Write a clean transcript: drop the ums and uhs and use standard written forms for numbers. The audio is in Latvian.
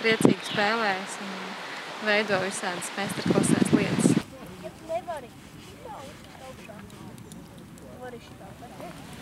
priecīgi spēlējas un veido visādas meistarklasēs lietas. Ja tu nevari šitā augšā, vari šitā.